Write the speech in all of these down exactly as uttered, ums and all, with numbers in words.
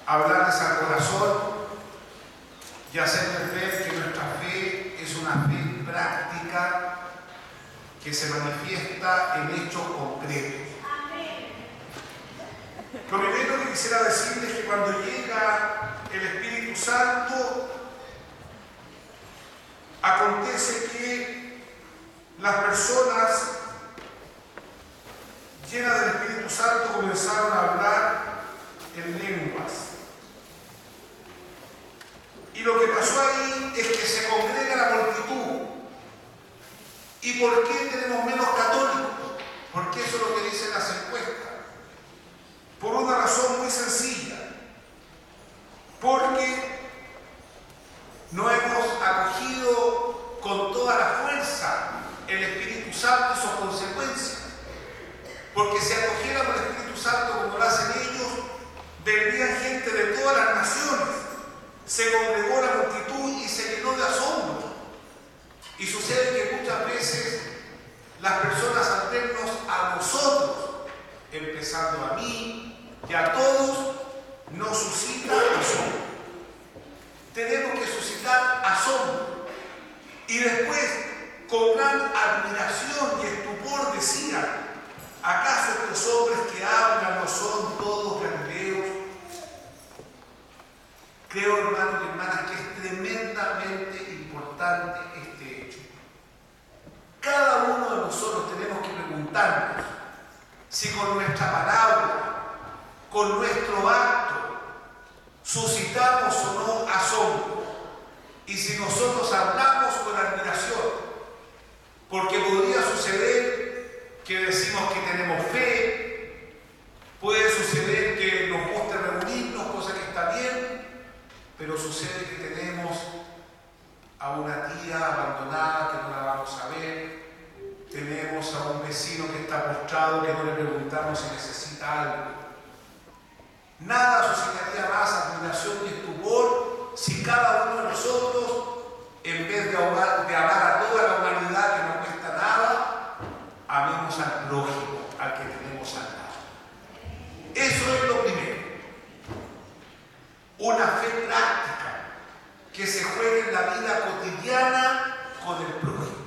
hablarles al corazón y hacerles ver que nuestra fe es una fe práctica que se manifiesta en hechos concretos. Lo primero que quisiera decirles es que cuando llega el Espíritu Santo, acontece que las personas llenas del Espíritu Santo comenzaron a hablar en lenguas. Y lo que pasó ahí es que se congrega la multitud. ¿Y por qué tenemos menos católicos? Porque eso es lo que dicen las encuestas. Por una razón muy sencilla. Porque no hemos acogido con toda la fuerza el Espíritu Santo y sus consecuencias. Porque si acogiéramos el Espíritu Santo como lo hacen ellos, vendrían gente de todas las naciones. Se congregó la multitud y se llenó de asombro. Y sucede que muchas veces las personas al vernos a nosotros, empezando a mí y a todos, nos suscita asombro. Tenemos que suscitar asombro. Y después, con gran admiración y estupor, decían: ¿acaso estos hombres que hablan no son todos galileos? Creo, hermanos y hermanas, que es tremendamente importante este hecho. Cada uno de nosotros tenemos que preguntarnos si con nuestra palabra, con nuestro acto, suscitamos o no asombro. Y si nosotros hablamos con admiración, porque podría suceder que decimos que tenemos fe, puede suceder que nos guste reunirnos, cosa que está bien, pero sucede que tenemos a una tía abandonada que no la vamos a ver, tenemos a un vecino que está postrado que no le preguntamos si necesita algo. Nada suscitaría más admiración y estupor si cada uno de nosotros, en vez de amar, de amar a toda la humanidad que no cuesta nada, amemos al prójimo, al que tenemos al lado. Eso es lo primero. Una fe práctica que se juega en la vida cotidiana con el prójimo.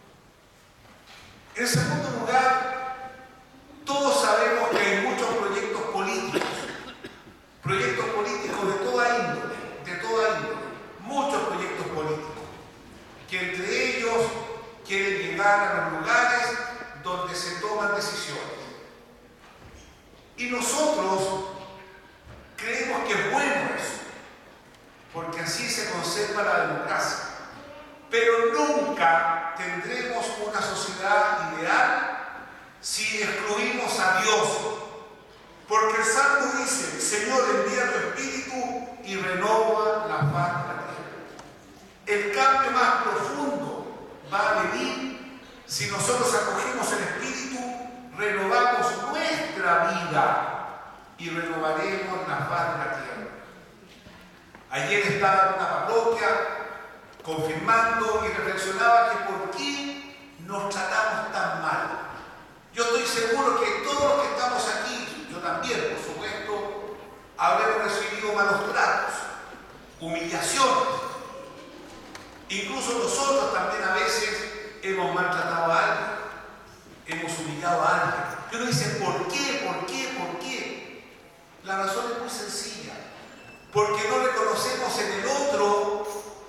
En segundo lugar, todos sabemos que hay muchos proyectos políticos, proyectos políticos de toda índole, de toda índole, muchos proyectos políticos, que entre ellos quieren llegar a los lugares donde se toman decisiones. Y nosotros creemos que es bueno eso, porque así se conserva la democracia. Pero nunca tendremos una sociedad ideal si excluimos a Dios. Porque el Salmo dice: Señor, envía tu Espíritu y renova la faz de la tierra. El cambio más profundo va a venir si nosotros acogemos el Espíritu, renovamos nuestra vida y renovaremos la faz de la tierra. Ayer estaba en una parroquia confirmando y reflexionaba que por qué nos tratamos tan mal. Yo estoy seguro que todos los que estamos aquí, yo también, por supuesto, habremos recibido malos tratos, humillaciones. Incluso nosotros también a veces hemos maltratado a alguien, hemos humillado a alguien. Y uno dice: ¿por qué? ¿Por qué? ¿Por qué? La razón es muy sencilla. Porque no reconocemos en el otro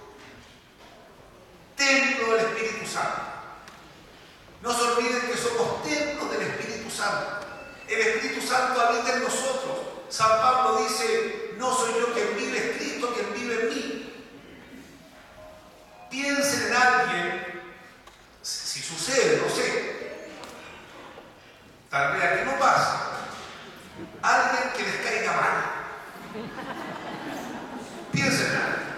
templo del Espíritu Santo. No se olviden que somos templos del Espíritu Santo. El Espíritu Santo habita en nosotros. San Pablo dice: no soy yo quien vive, es Cristo quien vive en mí. Piensen en alguien, si sucede, no sé, tal vez aquí no pasa, alguien que les caiga mal. Piensen en alguien.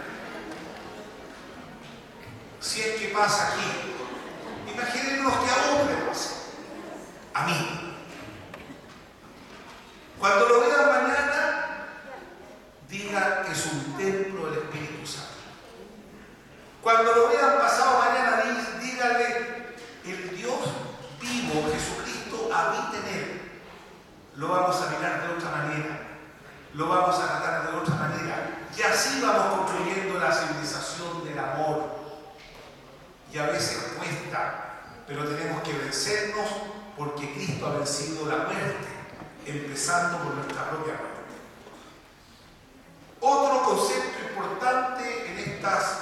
Si es que pasa aquí, imaginémonos que a uno le pasa, a mí. Cuando lo vean mañana, digan que es un templo del Espíritu Santo. Cuando lo vean pasado mañana, díganle: el Dios vivo, Jesucristo, habita en él. Lo vamos a mirar de otra manera, lo vamos a tratar de otra manera. así vamos construyendo la civilización del amor. Y a veces cuesta, pero tenemos que vencernos porque Cristo ha vencido la muerte, empezando por nuestra propia muerte. Otro concepto importante en estas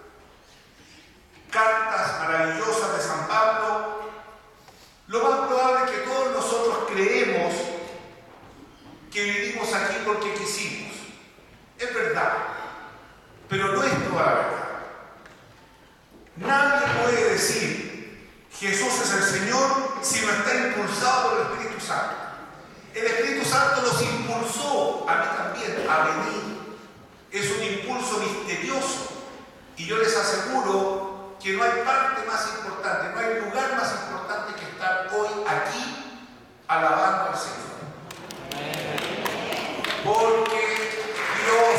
cartas maravillosas de San Pablo, lo más probable es que todos nosotros creemos que vivimos aquí porque quisimos. Es verdad, pero no es toda la verdad. Nadie puede decir Jesús es el Señor si no está impulsado por el Espíritu Santo. El Espíritu Santo los impulsó, a mí también, a venir. Es un impulso misterioso. Y yo les aseguro que no hay parte más importante, no hay lugar más importante que estar hoy aquí alabando al Señor. Porque Dios,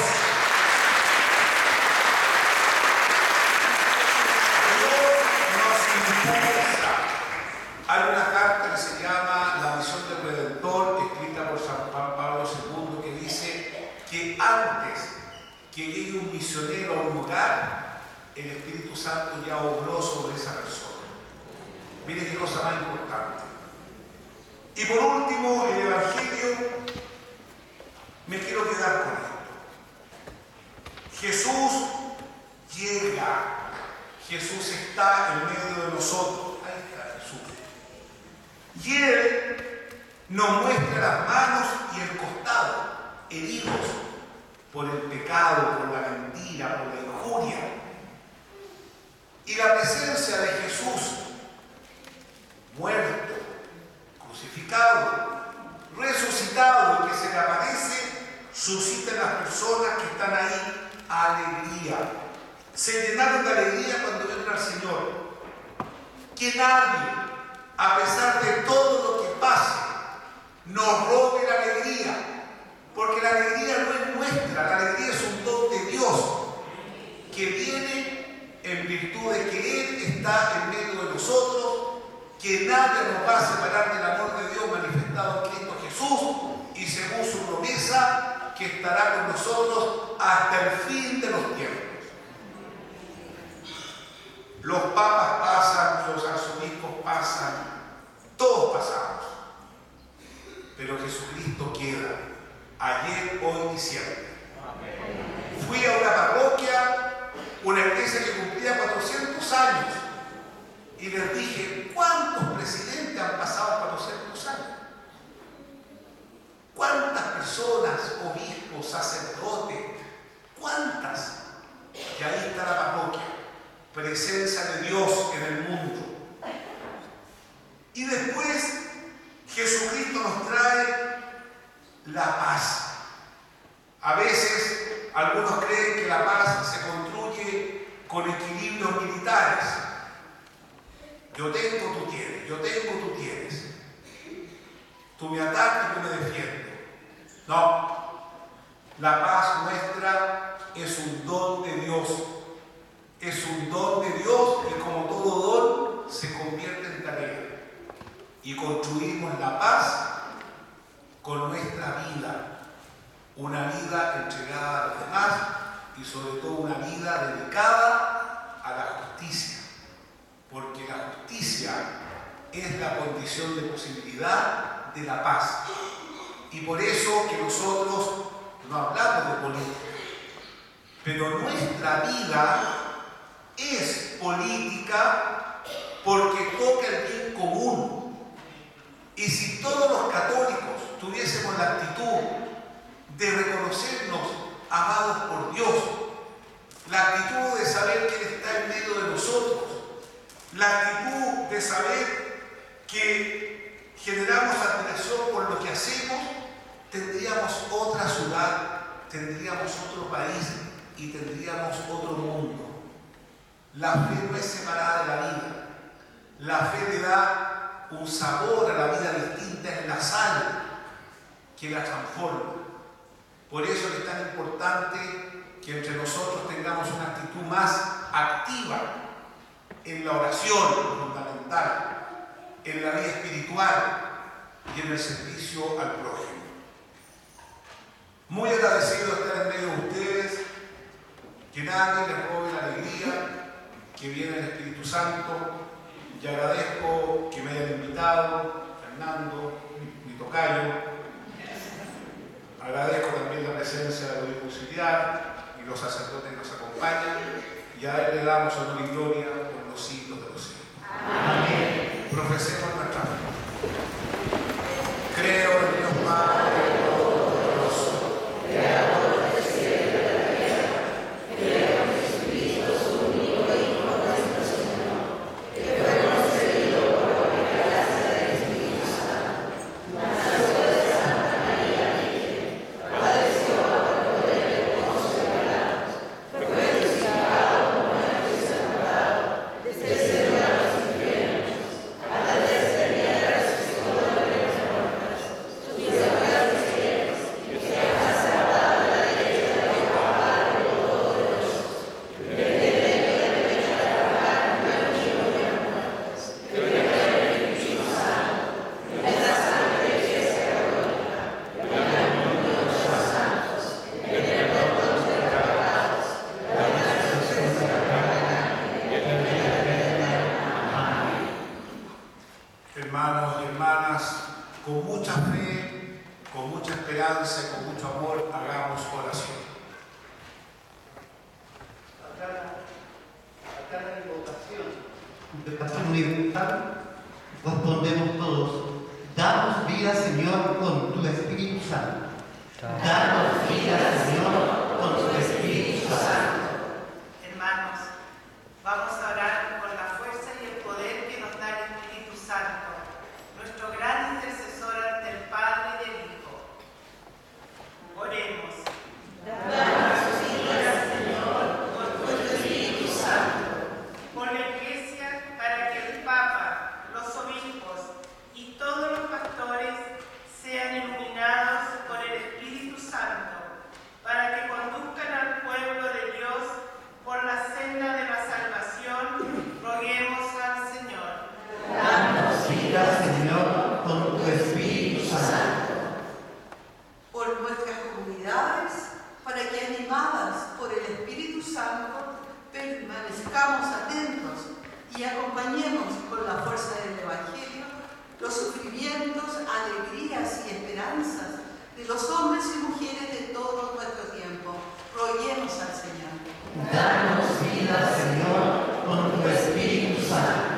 Dios nos impulsa. Hay una carta que se llama La Misión del Redentor, escrita por San Juan Pablo segundo, que dice que antes que llegue un misionero a un lugar, el Espíritu Santo ya obró sobre esa persona. Miren qué cosa más importante. Y por último, el Evangelio, me quiero quedar con esto. Jesús llega, Jesús está en medio de nosotros. Ahí está Jesús. Y Él nos muestra las manos y el costado, heridos por el pecado, por la mentira, por la injuria. Y la presencia de Jesús, muerto, crucificado, resucitado y que se le aparece, suscita en las personas que están ahí alegría. Se llenaron de alegría cuando vieron al Señor. Que nadie, a pesar de todo lo que pase, nos robe la alegría. Porque la alegría no es nuestra, la alegría es un don de Dios que viene en virtud de que Él está en medio de nosotros, que nadie nos va a separar del amor de Dios manifestado en Cristo Jesús, y según su promesa, que estará con nosotros hasta el fin de los tiempos. Los papas pasan, los arzobispos pasan, todos pasamos, pero Jesucristo queda, ayer, hoy y siempre. Fui a una parroquia, una iglesia que cumplía cuatrocientos años, y les dije, ¿cuántos presidentes han pasado cuatrocientos años? ¿Cuántas personas, obispos, sacerdotes? ¿Cuántas? Y ahí está la parroquia, presencia de Dios en el mundo. Y después Jesucristo nos trae la paz. A veces algunos creen que la paz se construye con equilibrios militares. Yo tengo, tú tienes, yo tengo, tú tienes. Tú me atacas, yo me defiendo. No, la paz nuestra es un don de Dios. Es un don de Dios y como todo don se convierte en tarea. Y construimos la paz con nuestra vida. Una vida entregada a los demás y sobre todo una vida dedicada a la justicia. Porque la justicia es la condición de posibilidad de la paz. Y por eso que nosotros no hablamos de política, pero nuestra vida es política porque toca el bien común. Y si todos los católicos tuviésemos la actitud de reconocernos amados por Dios, la actitud de saber que Él está en medio de nosotros, la actitud de saber que generamos admiración por lo que hacemos, tendríamos otra ciudad, tendríamos otro país y tendríamos otro mundo. La fe no es separada de la vida. La fe le da un sabor a la vida distinta, es la sal que la transforma. Por eso es tan importante que entre nosotros tengamos una actitud más activa en la oración fundamental, en la vida espiritual y en el servicio al prójimo. Muy agradecido de estar en medio de ustedes. Santo, y agradezco que me hayan invitado, Fernando, mi, mi tocayo. Agradezco también la presencia del obispo auxiliar y los sacerdotes que nos acompañan, y a él le damos honor y gloria por los siglos de los siglos. Amén. Profesemos nuestra fe. Creo en Dios Padre Todopoderoso, Creador del cielo y de la tierra. Creo en Jesucristo, su único Hijo, nuestro Señor, que fue concebido por obra y gracia del Espíritu Santo. Nació de Santa María Virgen, padeció bajo el poder de Poncio Pilato, fue crucificado, muerto y sepultado, descendió a los infiernos, a la tercera día resucitó de entre los muertos, subió a los cielos, y está sentada a la derecha de Dios Padre Todopoderoso. Desde el medio de derecha de trabajar en el vivos y los muertos. Creo en el Espíritu Santo, en la Santa Iglesia Católica, en la comunión de los santos, en el perdón de los pecados, la resurrección de la carne y en la vida eterna. Amén. Hermanos y hermanas, con mucha fe, con mucha esperanza y con mucho amor, hagamos oración. A cada, a cada invocación de oración universal respondemos todos: danos vida, Señor, con tu Espíritu Santo. Danos vida, Señor, con tu Espíritu Santo. Hermanos, vamos a orar por la fuerza y el poder que nos da el Espíritu Santo, nuestro gran intercesor ante el Padre y el Hijo. Oremos. Danos vida, Señor, con tu Espíritu Santo. Por la Iglesia, para que el Papa, los obispos y todos los pastores sean iluminados por el Espíritu Santo, para que conduzcan al pueblo de Dios por la senda de la salvación, roguemos al Señor. Danos vida, Señor, con tu Espíritu Santo. Por nuestras comunidades, para que animadas por el Espíritu Santo permanezcamos atentos y acompañemos con la fuerza del Evangelio los sufrimientos, alegrías y esperanzas de los hombres y mujeres de todo nuestro tiempo. Roguemos al Señor. Danos vida, Señor, con tu Espíritu Santo.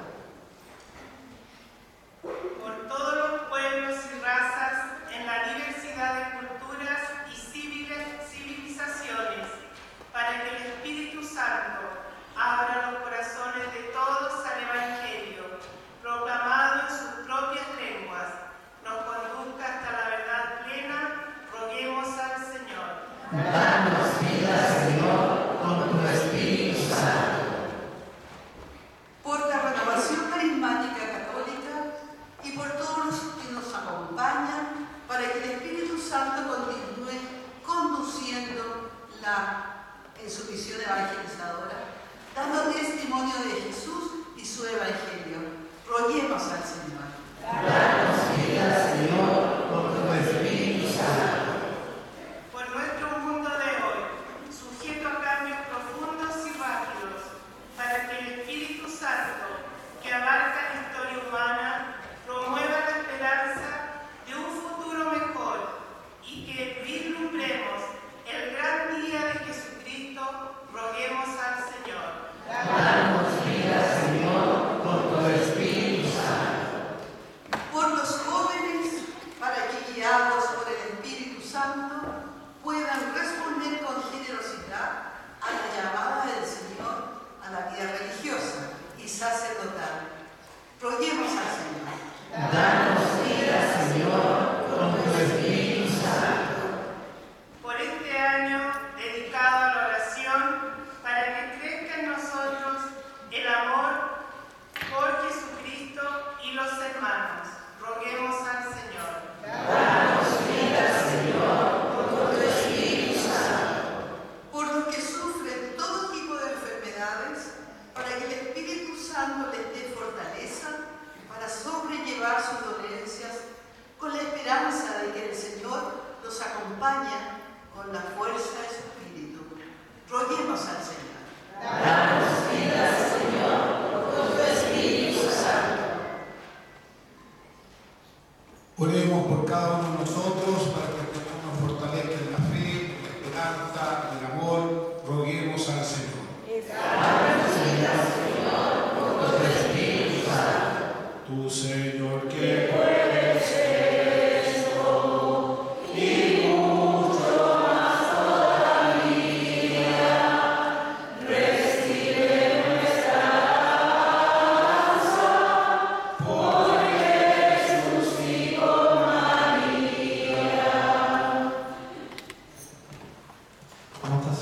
Por todos los pueblos y razas, en la diversidad de culturas y civiles- civilizaciones, para que el Espíritu Santo abra los corazones de todos al Evangelio, proclamado en sus propias lenguas, nos conduzca hasta la verdad plena, roguemos al Señor. Danos vida, Señor, con tu Espíritu Santo. Por la renovación carismática católica y por todos los que nos acompañan, para que el Espíritu Santo continúe conduciendo la, en su misión evangelizadora, dando testimonio de Jesús y su Evangelio. Roguemos al Señor. Danos vida, Señor, con tu Espíritu Santo. Por nuestro mundo de hoy, sujeto a cambios profundos y rápidos, para que el Espíritu Santo, que abarca la historia humana, promueva la esperanza de un futuro mejor y que vislumbremos el gran día de Jesucristo, roguemos al Señor. Danos vida, Señor, con tu Espíritu Santo.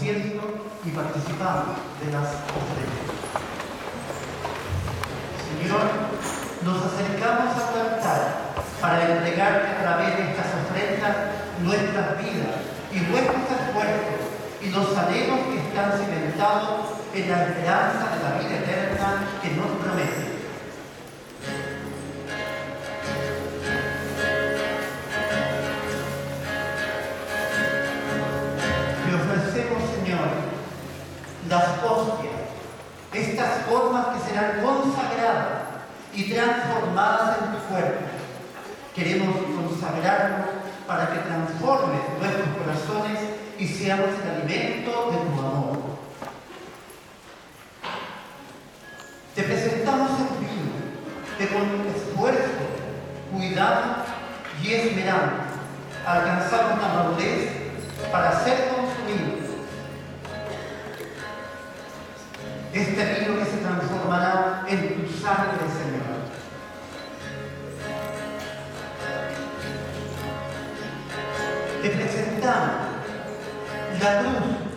asiento y participamos de las ofrendas. Señor, nos acercamos a tu altar para entregarte a través de estas ofrendas nuestras vidas y nuestros esfuerzos y los anhelos que están cimentados en la esperanza de la vida eterna que nos promete. Te ofrecemos, Señor, las hostias, estas formas que serán consagradas y transformadas en tu cuerpo. Queremos consagrarnos para que transformes nuestros corazones y seamos el alimento de tu amor. Te presentamos el vino que con esfuerzo, cuidado y esmeranza alcanzamos la madurez para ser consumidos. Este vino que se transformará en tu sangre, Señor. Te presentamos la cruz